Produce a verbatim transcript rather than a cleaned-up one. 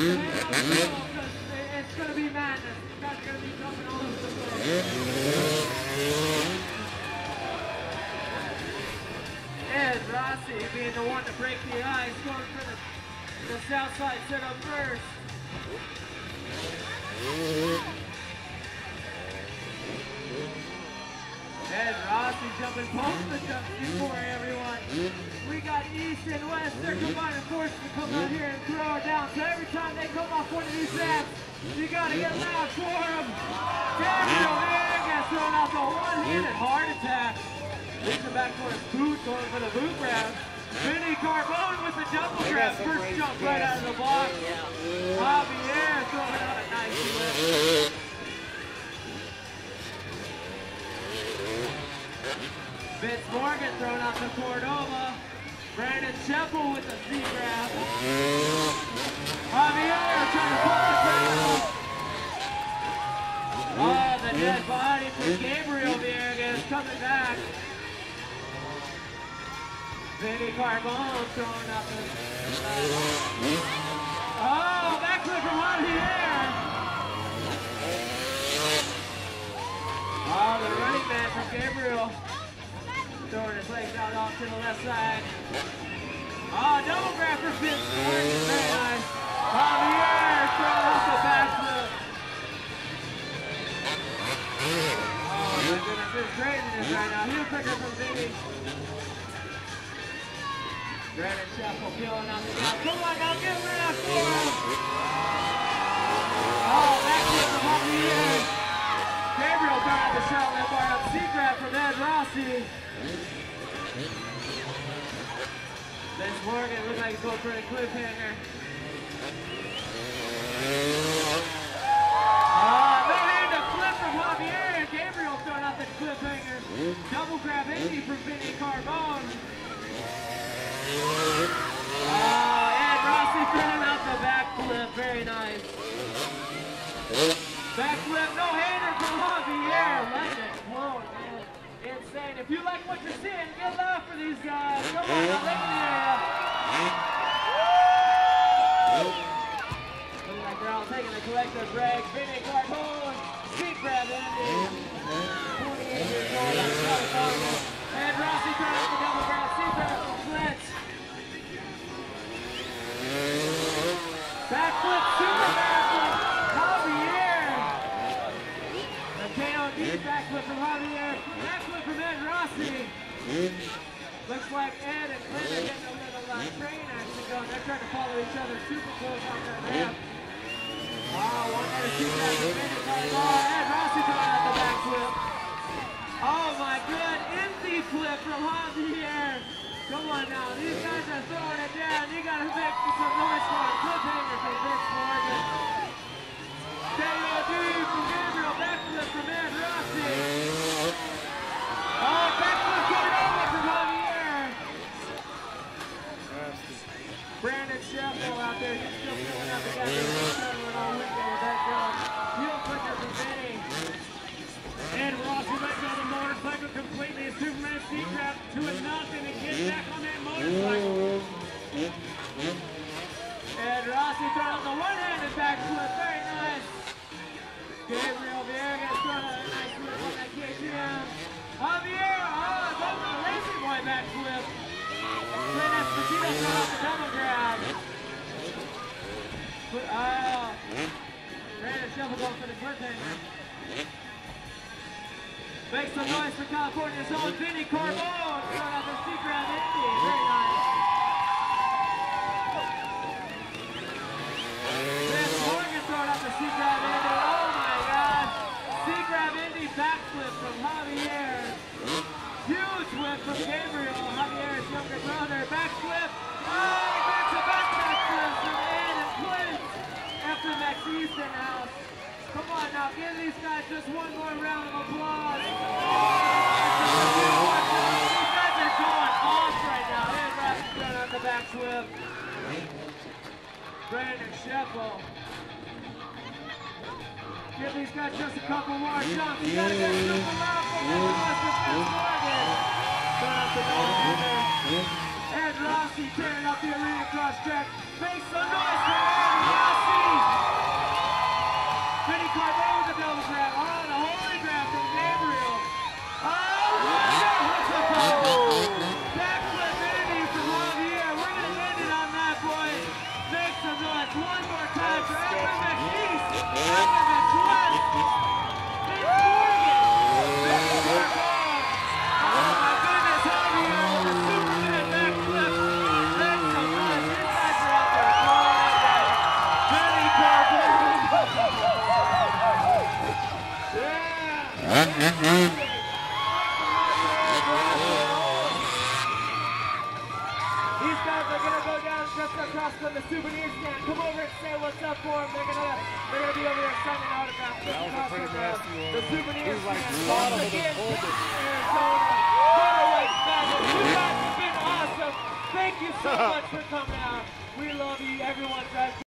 It's going to be madness. That's going to be jumping all over the place. Ed Rossi being the one to break the ice, going for the, the south side setup first. Ed Rossi jumping both the jumps before everyone. We got East and West, they're combining forces to come out here and throw it down. So every time they come off one of these apps, you gotta get loud for them. Gabriel Villegas throwing out the one-handed heart attack. Reaching back for his boot, going for the boot grab. Vinny Carbone with the double grab. First jump right out of the box. Javier throwing out a nice lift. Vince Morgan throwing out to Cordova. Brandon Sheppel with the C grab. Javier trying to put the crowd. Oh, the dead body for Gabriel Villegas coming back. Vinny Carbone throwing out the... Oh, backflip from Javier. Oh, the running man from Gabriel. Throwing his legs out off to the left side. Oh, double grab for Vince Morgan. Very nice. Javier throwing off the backflip. Oh my goodness, this is craziness right now. Heel picker from Vinny. Brandon Sheppel peeling out the ground. Come on now, get rid of for him. Oh, backflip from Javier. Gabriel throwing out the shot left bar up. C-grab from Ed Rossi. Vince Morgan looks like he's going for a cliffhanger. Ah, uh, no-hand flip from Javier. Gabriel throwing out the cliffhanger. Double grab Indy from Vinny Carbone. Ah, uh, Ed Rossi throwing out the backflip. Very nice. Backflip, no-hander from Javier. Letting it flow, man. Insane. If you like what you're seeing, get loud for these guys. Come on, now, let me hear ya. Looks like they're all taking a collective break. Vinny Carbone, speed grab Indy. twenty-eight years old out of California. And Rossi trying out the double grab. C-grab from Flint. Backflip, super backflip. Javier. The K O D backflip from Javier. Backflip from Ed Rossi. Looks like Ed and Clint are getting a little uh, train action going. They're trying to follow each other super close on that ramp. Oh, one more to shoot that from Vinny Carbone. Ed Rossi throwing out the backflip. Oh my god, empty flip from Javier. Come on now, these guys are throwing it down. You gotta make some noise for a cliffhanger from Vince Morgan. K O D from Gabriel, backflip from Ed Rossi. Oh, backflip coming over from Javier. Brandon Sheppel out there, he's still picking up the guy who's struggling all weekend with that jump. Heel clicker from Vinny. Ed Rossi let go of the motorcycle completely. A Superman C-grab to a nothing and get back on that motorcycle. Ed Rossi throwing out the one-handed backflip. Very nice. Gabriel Villegas throwing out a nice flip on that K T M. Javier, oh, going for the lazy boy backflip. Clint Esposito throwing out the double grab. Oh, Brandon Sheppel going for the cliffhanger. Make some noise for California's own Vinny Carbone. Throwing out the C-grab Indy. Very nice. Vince Morgan throwing out the C-grab Indy. Oh my god. C-grab Indy backflip from Javier. Huge whip from Gabriel, Javier's younger brother. Backflip. Oh, back-to-back backflips from Ed and Clint. After Max East in the house. Come on now, give these guys just one more round of applause. These guys are going off right now. Ed Rossi throwing out the backflip. Brandon Sheppel. Give these guys just a couple more jumps. You gotta get super loud for Ed Rossi from Morgan. Throwing out the no-hander. Ed Rossi tearing up the arena cross track. Make some noise for Ed Rossi. Ross from the souvenir stand. Come over and say what's up for them. They're gonna they're gonna be over there signing autographs. That was a pretty nasty one. The souvenir stand. Once again, Arizona. Heavyweight battle. You guys have been awesome. Thank you so much for coming out. We love you, everyone.